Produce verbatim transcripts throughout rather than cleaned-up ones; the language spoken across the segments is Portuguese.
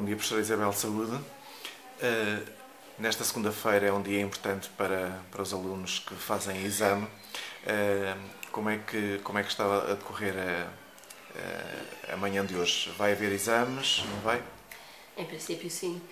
Bom dia, professora Isabel Saúde. Uh, nesta segunda-feira é um dia importante para, para os alunos que fazem exame. Uh, como, é que, como é que está a decorrer a, a, a manhã de hoje? Vai haver exames, não vai? Em princípio, sim.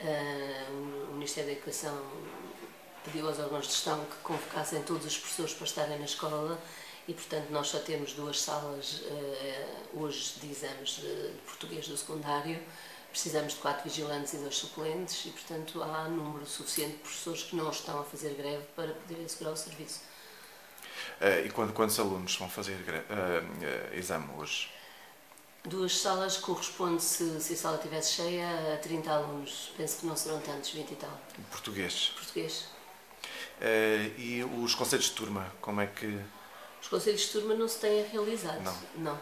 Uh, o Ministério da Educação pediu aos órgãos de gestão que convocassem todos os professores para estarem na escola e, portanto, nós só temos duas salas uh, hoje de exames de português do secundário. Precisamos de quatro vigilantes e dois suplentes e, portanto, há número suficiente de professores que não estão a fazer greve para poderem assegurar o serviço. Uh, e quando, quantos alunos vão fazer greve, uh, uh, exame hoje? Duas salas corresponde, se, se a sala estivesse cheia, a trinta alunos. Penso que não serão tantos, vinte e tal. Português? Português. Uh, e os conselhos de turma, como é que... Os conselhos de turma não se têm realizado. Não. Não.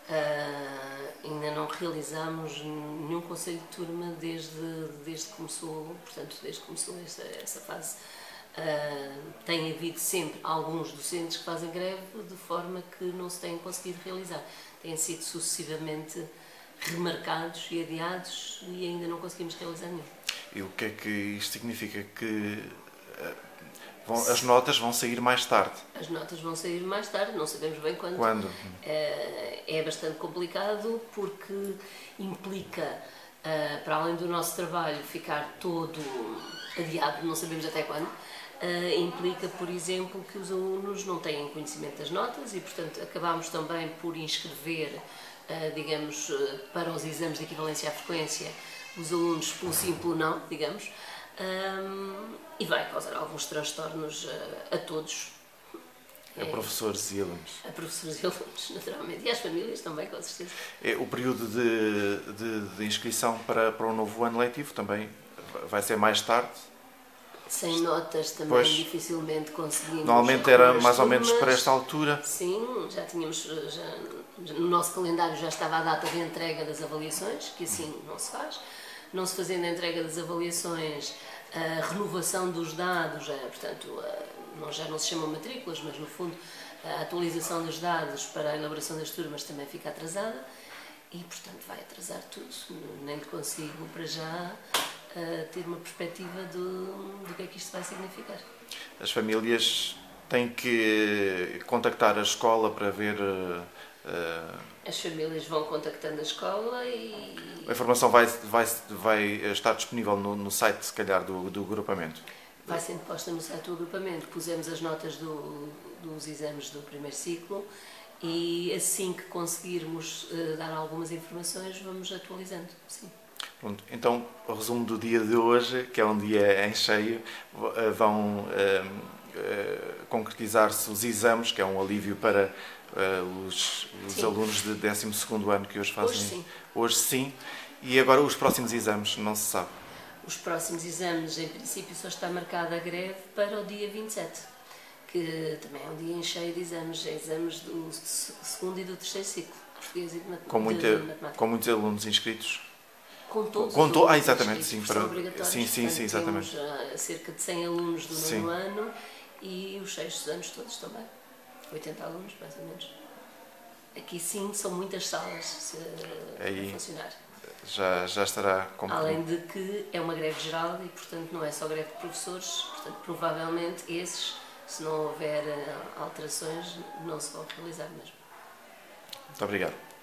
Uh, ainda não realizamos nenhum conselho de turma desde, desde que começou, portanto, desde que começou essa, essa fase. Uh, tem havido sempre alguns docentes que fazem greve de forma que não se têm conseguido realizar. Têm sido sucessivamente remarcados e adiados e ainda não conseguimos realizar nenhum. E o que é que isto significa? Que uh, vão, as notas vão sair mais tarde? As notas vão sair mais tarde, não sabemos bem quando. Quando? Uh, é bastante complicado porque implica, uh, para além do nosso trabalho ficar todo adiado, não sabemos até quando, Uh, implica, por exemplo, que os alunos não têm conhecimento das notas e, portanto, acabamos também por inscrever, uh, digamos, uh, para os exames de equivalência à frequência, os alunos pelo simples não, digamos, um, e vai causar alguns transtornos uh, a todos. A é, professores e alunos. A professores e alunos, naturalmente, e às famílias também, com certeza. É, o período de, de, de inscrição para, para o novo ano letivo também vai ser mais tarde? Sem notas também pois, dificilmente conseguimos. Normalmente era mais ou menos para esta altura? Sim, já tínhamos, já, no nosso calendário já estava a data de entrega das avaliações, que assim não se faz. Não se fazendo a entrega das avaliações, a renovação dos dados, é, portanto, a, já não se chamam matrículas, mas no fundo a atualização dos dados para a elaboração das turmas também fica atrasada e, portanto, vai atrasar tudo. Nem consigo, para já, Uh, ter uma perspectiva do, do que é que isto vai significar. As famílias têm que contactar a escola para ver... Uh, uh, As famílias vão contactando a escola e... A informação vai, vai, vai estar disponível no, no site, se calhar, do, do agrupamento? Vai sendo posta no site do agrupamento. Pusemos as notas do, dos exames do primeiro ciclo e assim que conseguirmos uh, dar algumas informações, vamos atualizando, sim. Pronto, então, o resumo do dia de hoje, que é um dia em cheio, vão uh, uh, concretizar-se os exames, que é um alívio para uh, os, os alunos de décimo segundo ano que hoje fazem. Hoje sim. Hoje sim. E agora os próximos exames, não se sabe? Os próximos exames, em princípio, só está marcada a greve para o dia vinte e sete, que também é um dia em cheio de exames, exames do segundo e do terceiro ciclo, português e de matemática. Com, muita, com muitos alunos inscritos? Com todos com to... os ah, exatamente, sim, para... sim, sim, sim, exatamente. Temos cerca de cem alunos do nono ano e os sextos anos todos também, oitenta alunos mais ou menos. Aqui sim são muitas salas Aí a funcionar. Já, já estará completo. Além de que é uma greve geral e, portanto, não é só greve de professores, portanto, provavelmente esses, se não houver alterações, não se vão realizar mesmo. Muito obrigado.